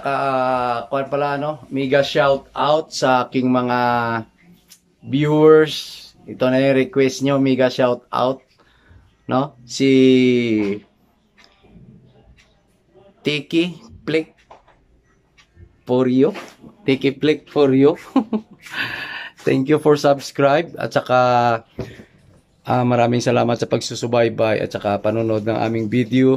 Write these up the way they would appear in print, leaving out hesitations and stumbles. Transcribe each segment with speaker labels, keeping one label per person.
Speaker 1: saka kuan pala no, mega shout out sa aking mga viewers. Ito na yung request nyo, mega shout out, no? Si Tiki Flick for you. Tiki Flick for you. Thank you for subscribe at saka maraming salamat sa pagsusubaybay at saka panonood ng aming video.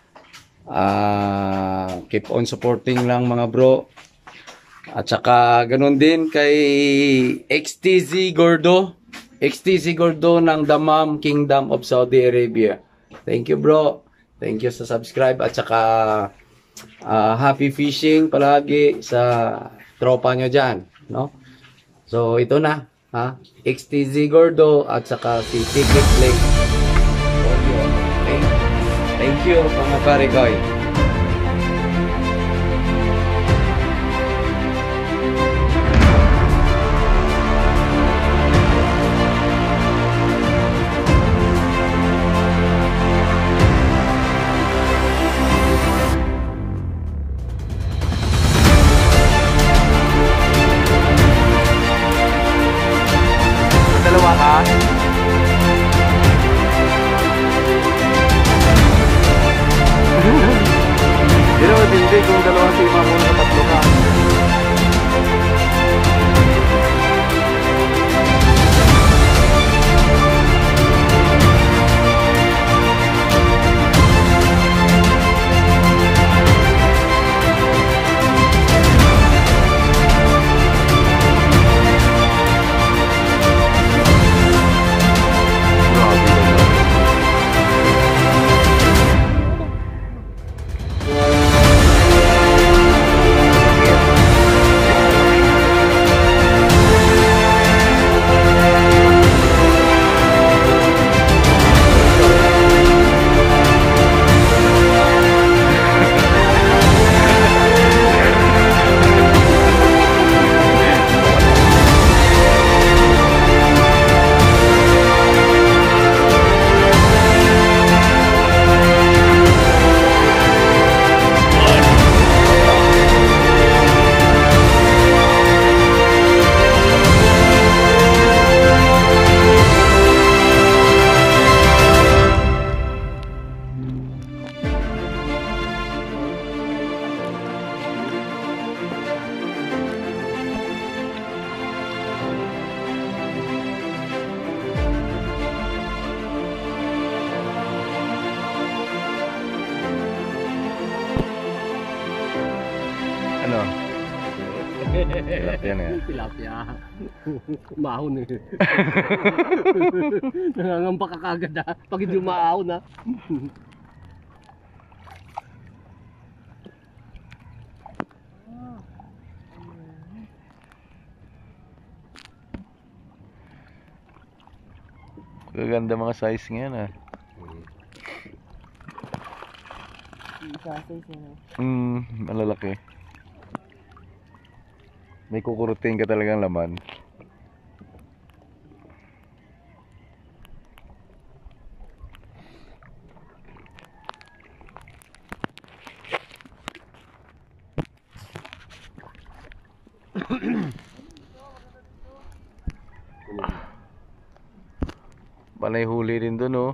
Speaker 1: Keep on supporting lang mga bro. At saka ganun din kay XTZ Gordo. XTZ Gordo ng Dammam Kingdom of Saudi Arabia. Thank you bro. Thank you sa subscribe at saka happy fishing palagi sa tropa nyo dyan, no? So ito na, ha? XTZ Gordo at saka si Tiki Flick. Okay. Thank you mga pare-goy.
Speaker 2: Dalawa ka? Hindi naman hindi kung dalawang sima mo na tatlo ka. Ano? Tilapia na yan.
Speaker 3: Tilapia. Mahon eh. Nangangampa ka kagad ha. Pag hindi maahon ha.
Speaker 2: Gaganda mga size ngayon ah. Malalaki. May kukurutin ka talagang laman. Panay huli rin dun oh.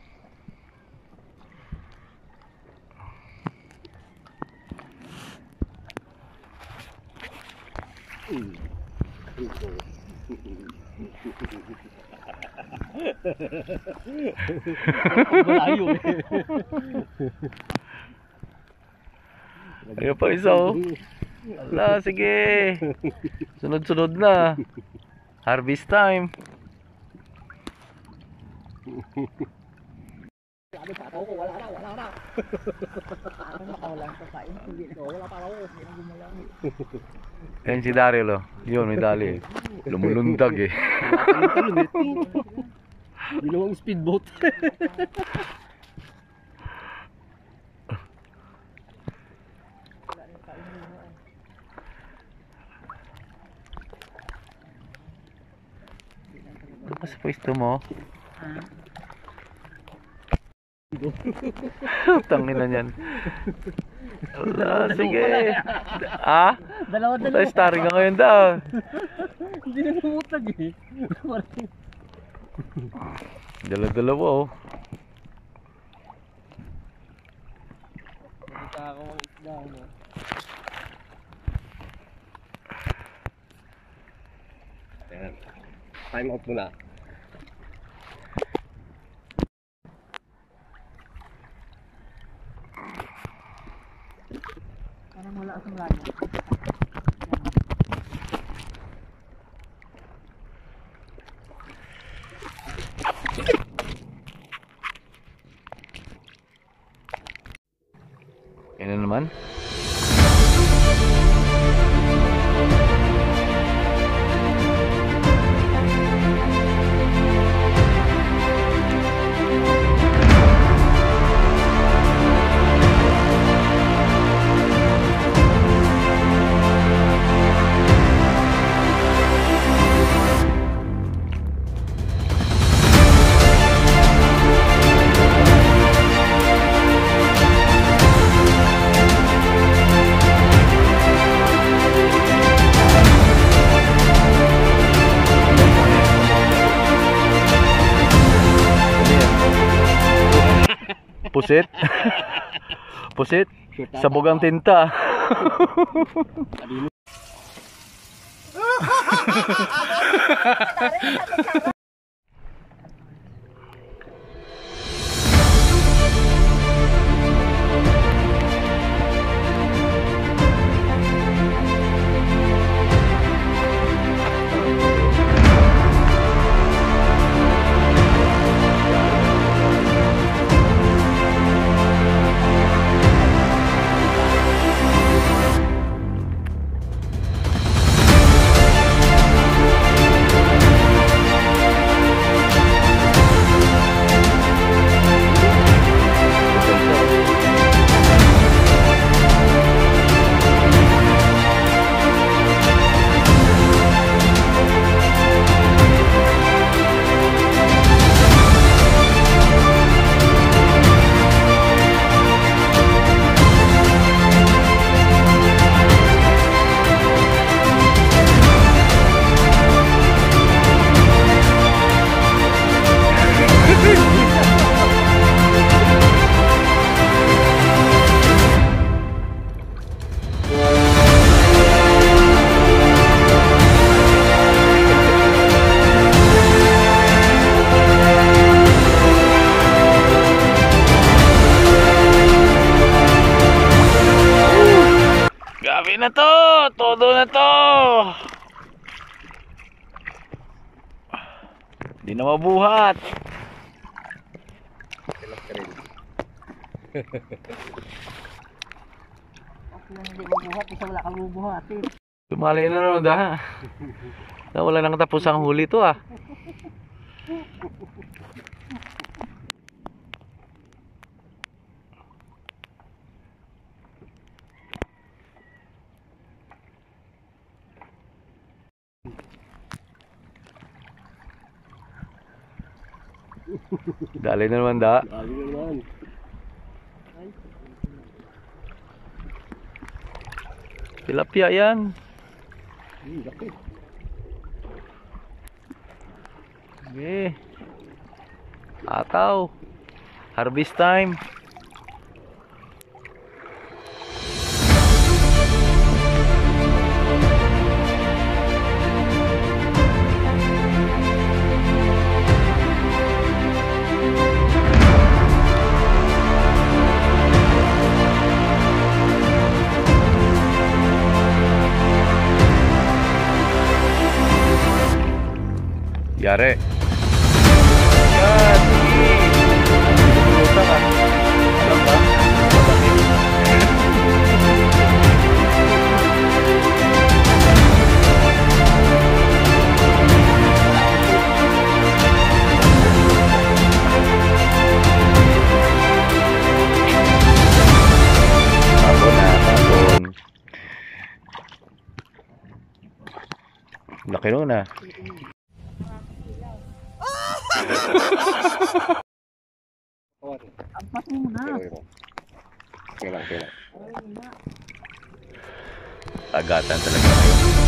Speaker 3: Malayo eh.
Speaker 2: Ayun pa isa oh. Ala, sige. Sunod-sunod na. Harvest time.
Speaker 3: Wala na. Nakawalan pa kain. Wala pa ako.
Speaker 2: Ayan si Daryl oh. Yun, may dali. Lumulundag eh.
Speaker 3: Ginawang speedboat.
Speaker 2: Ano pa sa pwesto mo? Tangin na yan. Wala, sige. Ha?
Speaker 3: Dalawa-dalawa.
Speaker 2: Tayo starring ka ngayon daw.
Speaker 3: Hindi na lumutag eh.
Speaker 2: Dala-dalawa oh.
Speaker 3: Nakita ako ang isda mo. Ayan. Time out muna. Parang wala asang layo.
Speaker 2: Yan na naman. Pusit. Pusit. Sabog ang tinta. Gabi na to! Todo na to! Di na mabuhat!
Speaker 3: Hindi mabuhat, isa wala kang bubuhatin.
Speaker 2: Tumali na naman da. Wala nang tapos ang huli to ah. Dali na naman da.
Speaker 3: Dali na naman.
Speaker 2: Tilapia yan.
Speaker 3: Laki.
Speaker 2: Okay. Ataw. Harvest time. Yare. Yan, sige. Bumulutang ah. Alam ba? Tapon na, tapon. Laki nun ah.
Speaker 3: Ampas muna. Kailang.
Speaker 2: agatan talaga ngayon.